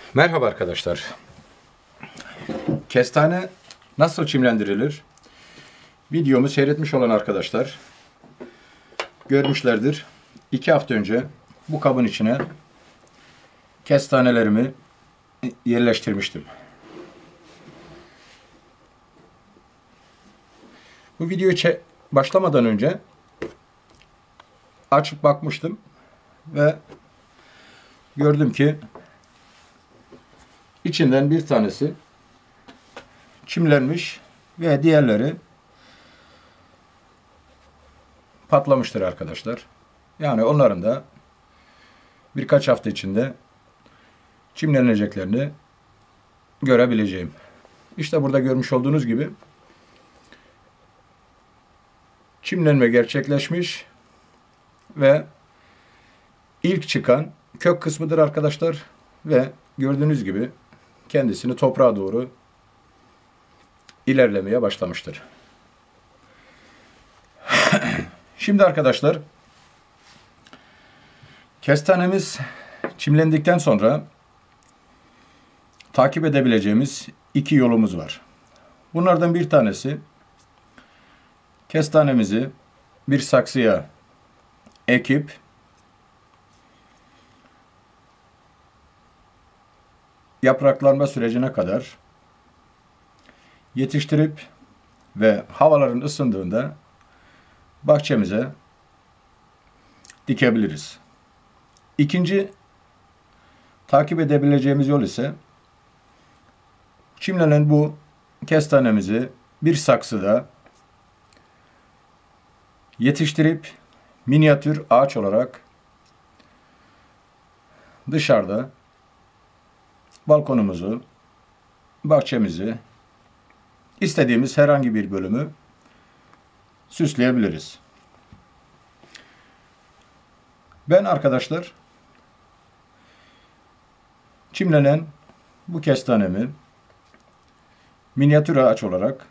Merhaba arkadaşlar. Kestane nasıl çimlendirilir? Videomu seyretmiş olan arkadaşlar görmüşlerdir. 2 hafta önce bu kabın içine kestanelerimi yerleştirmiştim. Bu videoya başlamadan önce açıp bakmıştım ve gördüm ki içinden bir tanesi çimlenmiş ve diğerleri patlamıştır arkadaşlar. Yani onların da birkaç hafta içinde çimleneceklerini görebileceğim. İşte burada görmüş olduğunuz gibi çimlenme gerçekleşmiş ve ilk çıkan kök kısmıdır arkadaşlar ve gördüğünüz gibi kendisini toprağa doğru ilerlemeye başlamıştır. Şimdi arkadaşlar kestanemiz çimlendikten sonra takip edebileceğimiz 2 yolumuz var. Bunlardan bir tanesi kestanemizi bir saksıya ekip yapraklanma sürecine kadar yetiştirip ve havaların ısındığında bahçemize dikebiliriz. İkinci takip edebileceğimiz yol ise çimlenen bu kestanemizi bir saksıda yetiştirip minyatür ağaç olarak dışarıda balkonumuzu, bahçemizi, istediğimiz herhangi bir bölümü süsleyebiliriz. Ben arkadaşlar çimlenen bu kestanemi minyatür ağaç olarak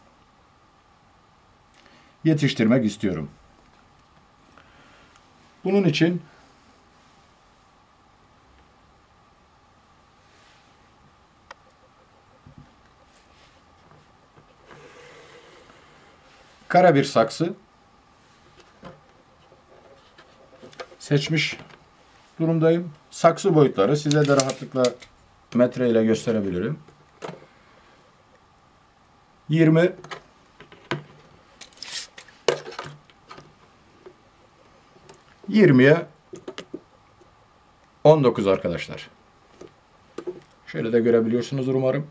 yetiştirmek istiyorum. Bunun için kara bir saksı seçmiş durumdayım. Saksı boyutları size de rahatlıkla metre ile gösterebilirim. 20 20'ye 19 arkadaşlar. Şöyle de görebiliyorsunuz umarım.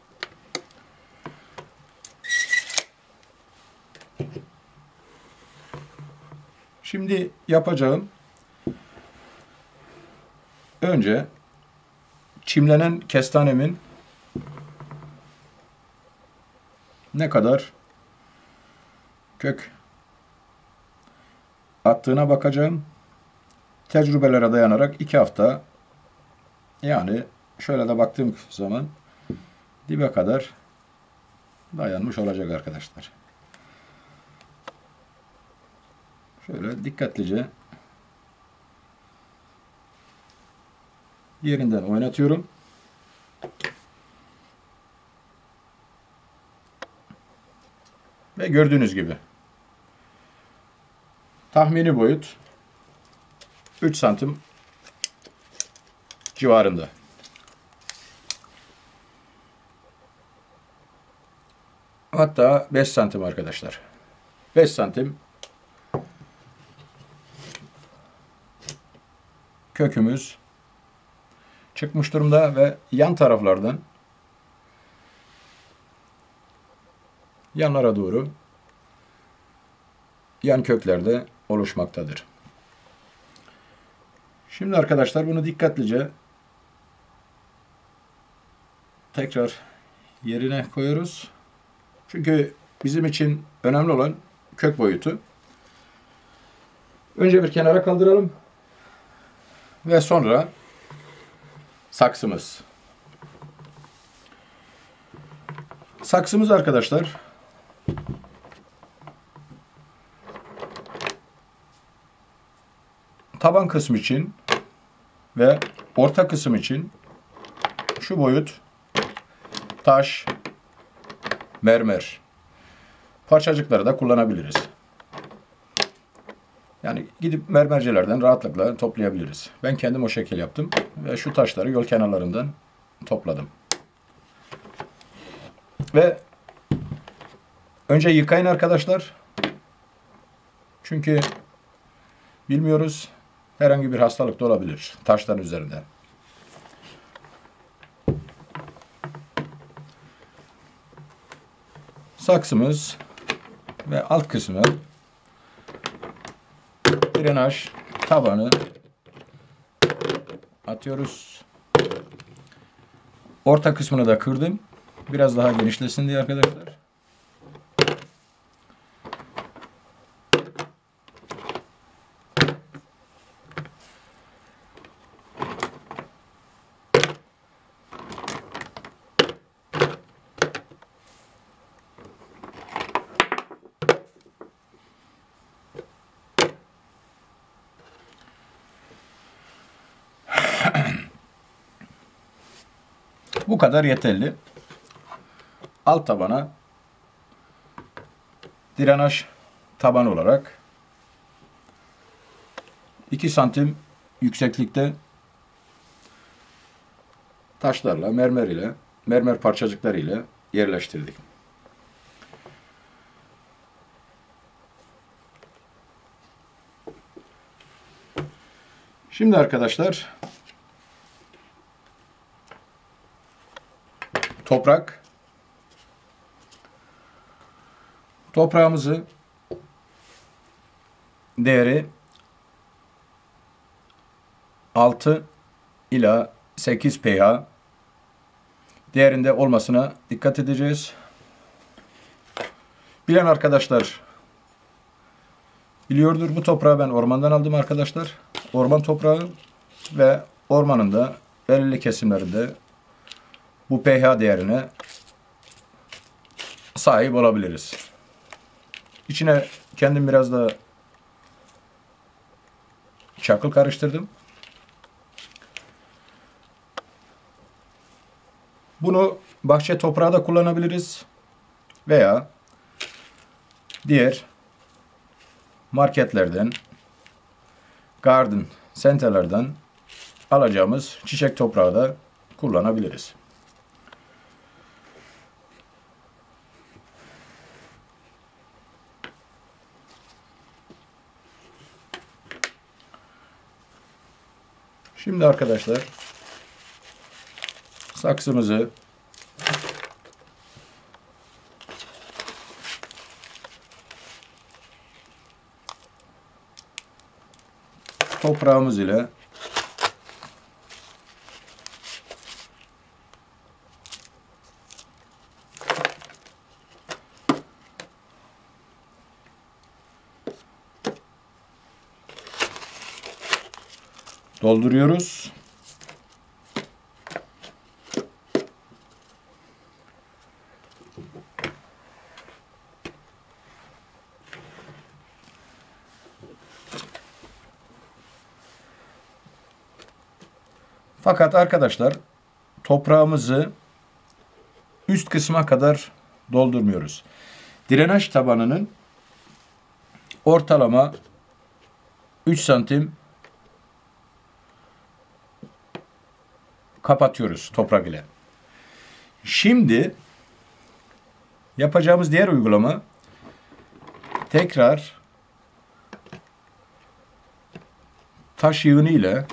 Şimdi yapacağım önce çimlenen kestanemin ne kadar kök attığına bakacağım. Tecrübelere dayanarak 2 hafta, yani şöyle de baktığım zaman dibe kadar dayanmış olacak arkadaşlar. Şöyle dikkatlice yerinden oynatıyorum. Ve gördüğünüz gibi tahmini boyut 3 santim civarında. Hatta 5 santim arkadaşlar. 5 santim kökümüz çıkmış durumda ve yan taraflardan yanlara doğru yan köklerde oluşmaktadır. Şimdi arkadaşlar bunu dikkatlice tekrar yerine koyuyoruz. Çünkü bizim için önemli olan kök boyutu. Önce bir kenara kaldıralım ve sonra saksımız. Saksımız arkadaşlar taban kısmı için ve orta kısım için şu boyut taş, mermer parçacıkları da kullanabiliriz. Yani gidip mermercilerden rahatlıkla toplayabiliriz. Ben kendim o şekil yaptım ve şu taşları yol kenarlarından topladım. Ve önce yıkayın arkadaşlar. Çünkü bilmiyoruz, herhangi bir hastalık da olabilir taşların üzerinde. Saksımız ve alt kısmı drenaj tabanı atıyoruz. Orta kısmını da kırdım. Biraz daha genişlesin diye arkadaşlar. Bu kadar yeterli. Alt tabana drenaj taban olarak 2 santim yükseklikte taşlarla, mermer parçacıkları ile yerleştirdik. Şimdi arkadaşlar toprağımızı değeri 6 ila 8 pH değerinde olmasına dikkat edeceğiz. Bilen arkadaşlar biliyordur. Bu toprağı ben ormandan aldım arkadaşlar. Orman toprağı ve ormanın da belirli kesimlerinde bu pH değerine sahip olabiliriz. İçine kendim biraz da çakıl karıştırdım. Bunu bahçe toprağı da kullanabiliriz veya diğer marketlerden, garden center'lardan alacağımız çiçek toprağı da kullanabiliriz. Şimdi arkadaşlar saksımızı toprağımız ile dolduruyoruz. Fakat arkadaşlar toprağımızı üst kısma kadar doldurmuyoruz. Drenaj tabanının ortalama 3 santim kapatıyoruz toprak ile. Şimdi yapacağımız diğer uygulama tekrar taş yığını ile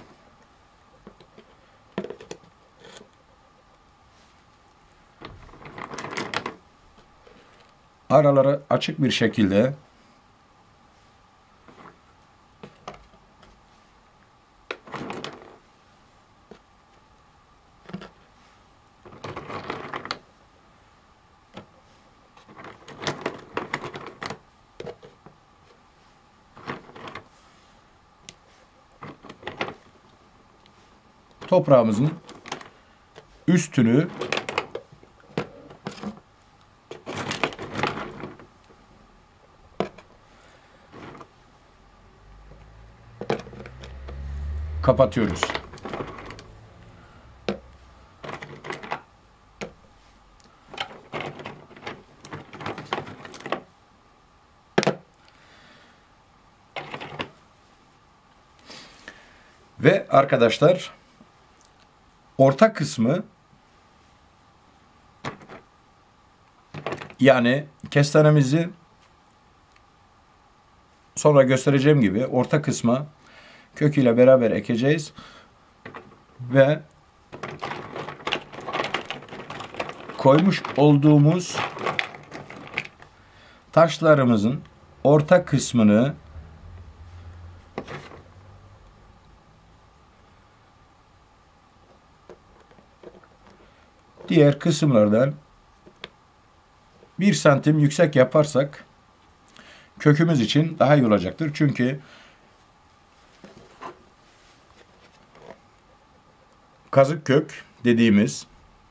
araları açık bir şekilde toprağımızın üstünü kapatıyoruz. Ve arkadaşlar orta kısmı, yani kestanemizi sonra göstereceğim gibi orta kısma köküyle beraber ekeceğiz ve koymuş olduğumuz taşlarımızın orta kısmını diğer kısımlardan 1 santim yüksek yaparsak kökümüz için daha iyi olacaktır. Çünkü kazık kök dediğimiz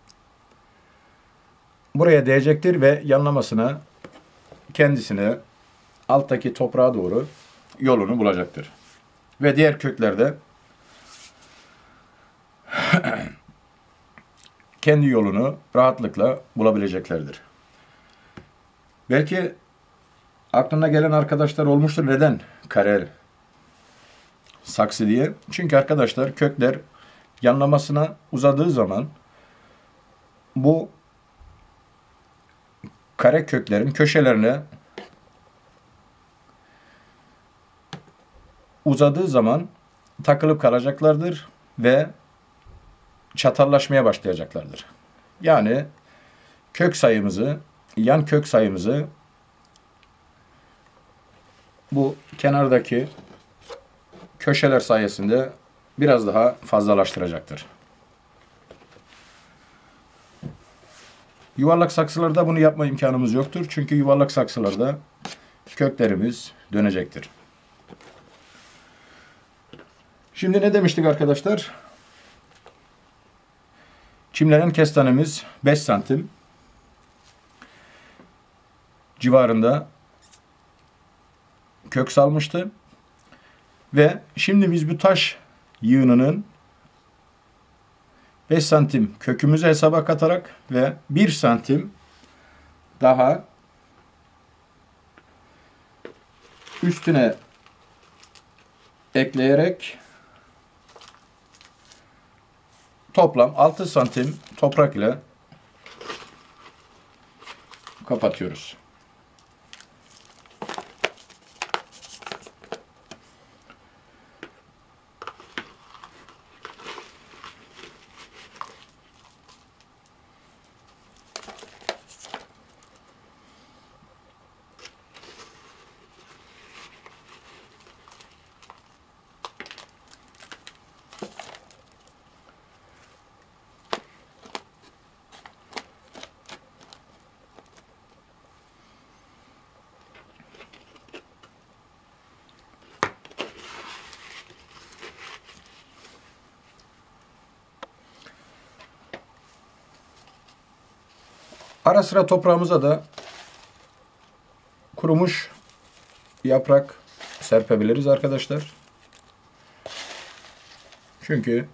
buraya değecektir ve yanlamasına, kendisine, alttaki toprağa doğru yolunu bulacaktır. Ve diğer köklerde kendi yolunu rahatlıkla bulabileceklerdir. Belki aklına gelen arkadaşlar olmuştur, neden kare saksı diye. Çünkü arkadaşlar kökler yanlamasına uzadığı zaman bu kare köklerin köşelerine uzadığı zaman takılıp kalacaklardır ve çatallaşmaya başlayacaklardır. Yani kök sayımızı, yan kök sayımızı bu kenardaki köşeler sayesinde biraz daha fazlalaştıracaktır. Yuvarlak saksılarda bunu yapma imkanımız yoktur. Çünkü yuvarlak saksılarda köklerimiz dönecektir. Şimdi ne demiştik arkadaşlar? Çimlenen kestanemiz 5 santim civarında kök salmıştı. Ve şimdi biz bu taş yığınının 5 santim kökümüzü hesaba katarak ve 1 santim daha üstüne ekleyerek toplam 6 santim toprak ile kapatıyoruz. Ara sıra toprağımıza da kurumuş yaprak serpebiliriz arkadaşlar. Çünkü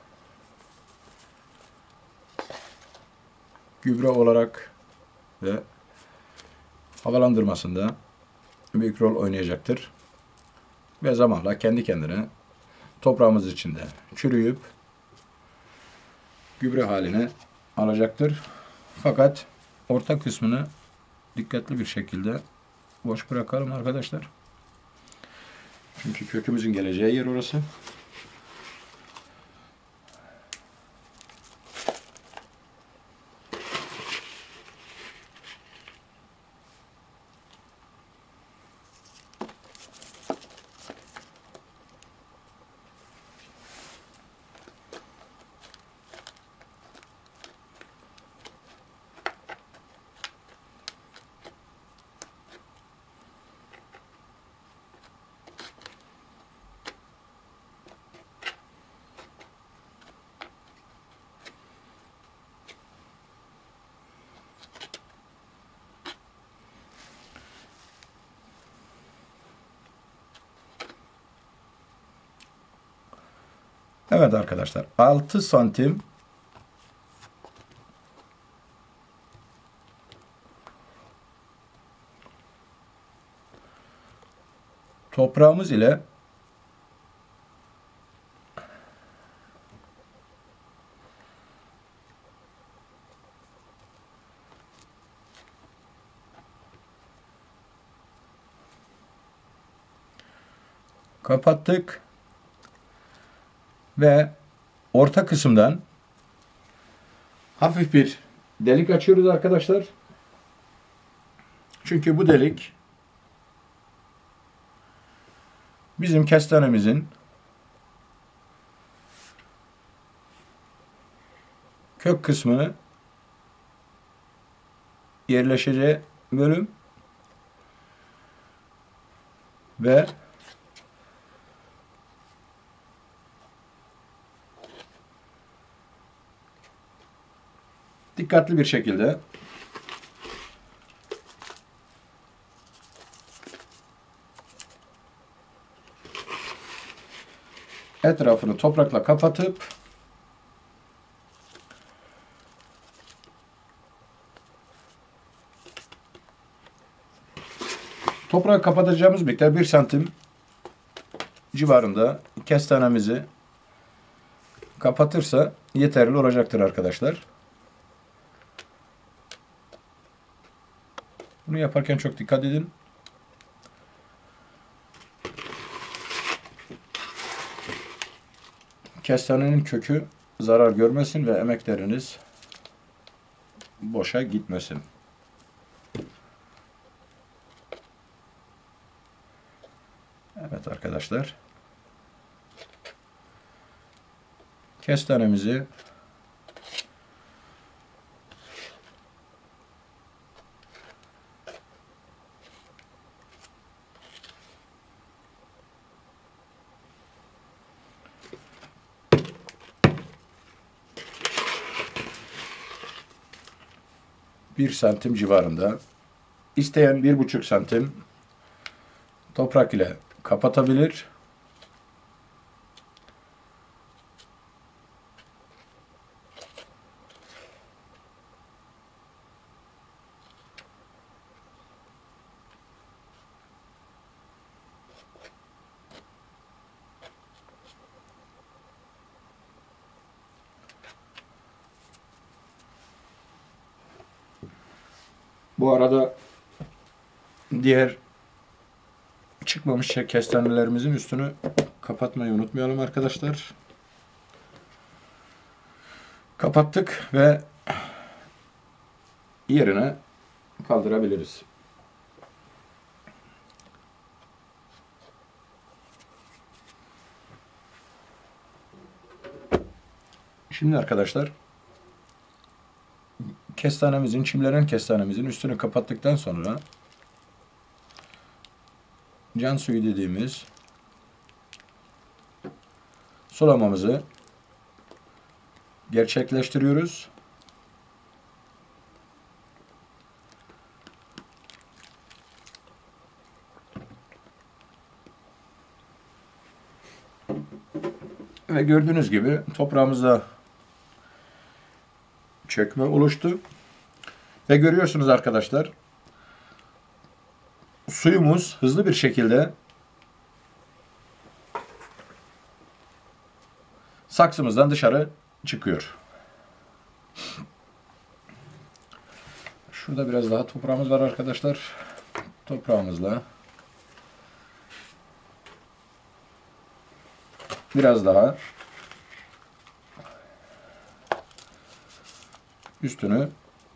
gübre olarak ve havalandırmasında büyük rol oynayacaktır. Ve zamanla kendi kendine toprağımız içinde çürüyüp gübre haline alacaktır. Fakat orta kısmını dikkatli bir şekilde boş bırakalım arkadaşlar. Çünkü kökümüzün geleceği yer orası. Evet arkadaşlar, 6 santim toprağımız ile kapattık ve orta kısımdan hafif bir delik açıyoruz arkadaşlar. Çünkü bu delik bizim kestanemizin kök kısmını yerleşeceği bölüm ve dikkatli bir şekilde etrafını toprakla kapatıp toprağı kapatacağımız miktar 1 santim civarında kestanemizi kapatırsa yeterli olacaktır arkadaşlar. Bunu yaparken çok dikkat edin. Kestanenin kökü zarar görmesin ve emekleriniz boşa gitmesin. Evet arkadaşlar. Kestanemizi bir santim civarında, isteyen 1,5 santim toprak ile kapatabilir. Bu arada diğer çıkmamış kestanelerimizin üstünü kapatmayı unutmayalım arkadaşlar. Kapattık ve yerine kaldırabiliriz. Şimdi arkadaşlar çimlenen kestanemizin üstünü kapattıktan sonra can suyu dediğimiz sulamamızı gerçekleştiriyoruz. Ve gördüğünüz gibi toprağımızda çökme oluştu. Ve görüyorsunuz arkadaşlar, suyumuz hızlı bir şekilde saksımızdan dışarı çıkıyor. Şurada biraz daha toprağımız var arkadaşlar. Toprağımızla biraz daha üstünü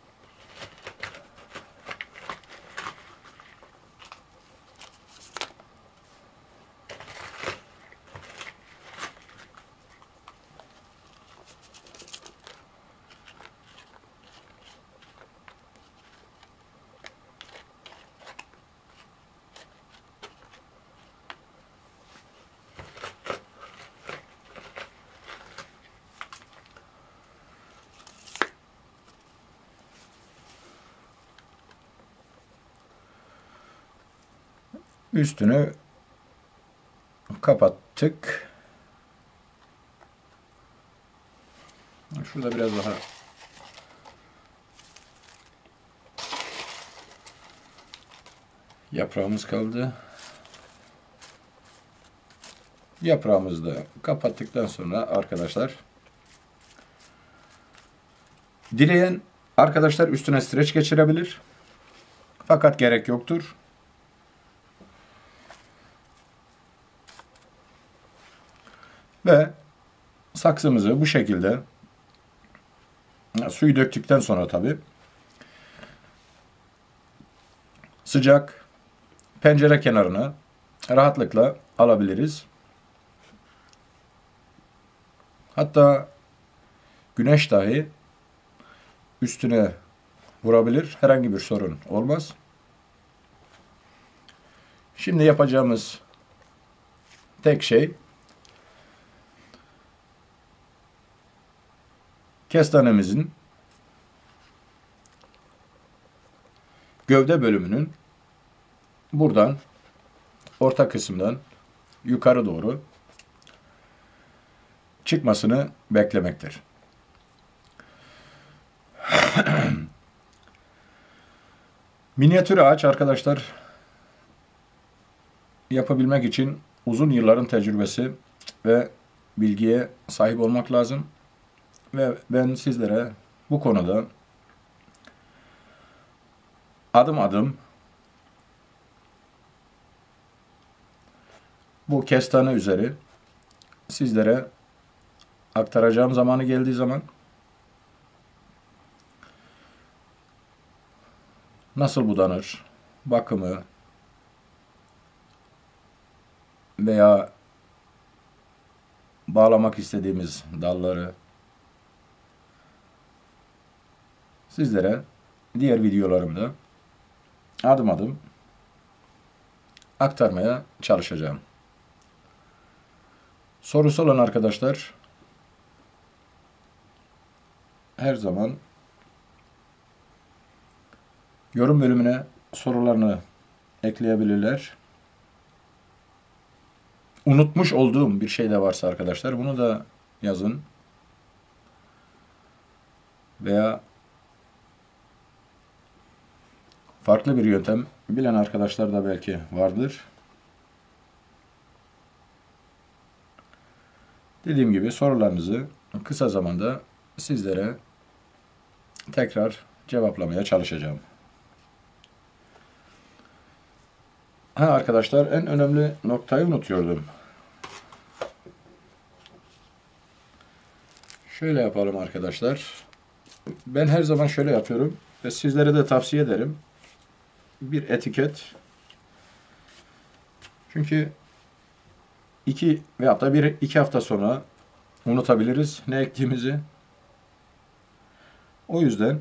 üstünü kapattık. Şurada biraz daha yaprağımız kaldı. Yaprağımızı da kapattıktan sonra arkadaşlar, dileyen arkadaşlar üstüne streç geçirebilir. Fakat gerek yoktur. Ve saksımızı bu şekilde suyu döktükten sonra tabii sıcak pencere kenarına rahatlıkla alabiliriz. Hatta güneş dahi üstüne vurabilir. Herhangi bir sorun olmaz. Şimdi yapacağımız tek şey kestanemizin gövde bölümünün buradan orta kısımdan yukarı doğru çıkmasını beklemektir. Minyatür ağaç arkadaşlar yapabilmek için uzun yılların tecrübesi ve bilgiye sahip olmak lazım. Ve ben sizlere bu konuda adım adım bu kestane üzeri sizlere aktaracağım zamanı geldiği zaman nasıl budanır, bakımı veya bağlamak istediğimiz dalları sizlere diğer videolarımda adım adım aktarmaya çalışacağım. Sorusu olan arkadaşlar her zaman yorum bölümüne sorularını ekleyebilirler. Unutmuş olduğum bir şey de varsa arkadaşlar bunu da yazın. Veya farklı bir yöntem bilen arkadaşlar da belki vardır. Dediğim gibi sorularınızı kısa zamanda sizlere tekrar cevaplamaya çalışacağım. Arkadaşlar en önemli noktayı unutuyordum. Şöyle yapalım arkadaşlar. Ben her zaman şöyle yapıyorum ve sizlere de tavsiye ederim. Bir etiket. Çünkü 2 veyahut da 1-2 hafta sonra unutabiliriz ne ektiğimizi. O yüzden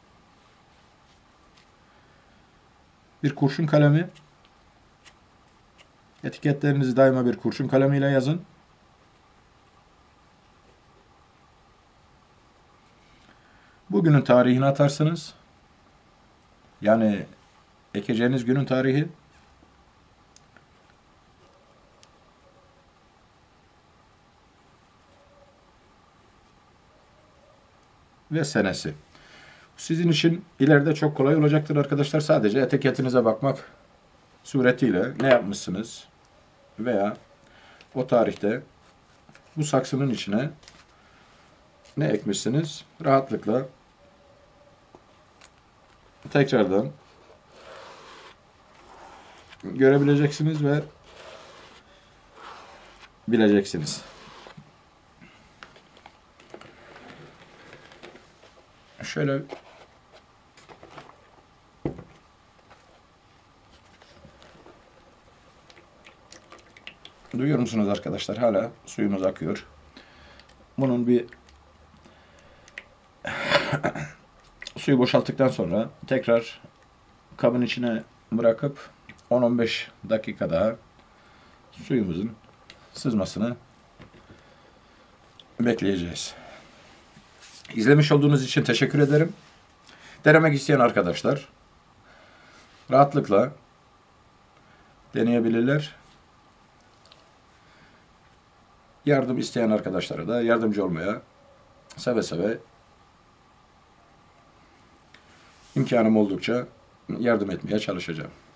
bir kurşun kalemi, etiketlerinizi daima bir kurşun kalemiyle yazın. Bugünün tarihini atarsınız. Yani ekeceğiniz günün tarihi. Ve senesi. Sizin için ileride çok kolay olacaktır arkadaşlar. Sadece etiketinize bakmak suretiyle ne yapmışsınız veya o tarihte bu saksının içine ne ekmişsiniz rahatlıkla tekrardan görebileceksiniz ve bileceksiniz. Şöyle duyuyor musunuz arkadaşlar? Hala suyumuz akıyor. Bunun bir suyu boşalttıktan sonra tekrar kabın içine bırakıp 10-15 dakika daha suyumuzun sızmasını bekleyeceğiz. İzlemiş olduğunuz için teşekkür ederim. Denemek isteyen arkadaşlar rahatlıkla deneyebilirler. Yardım isteyen arkadaşlara da yardımcı olmaya seve seve imkanım oldukça yardım etmeye çalışacağım.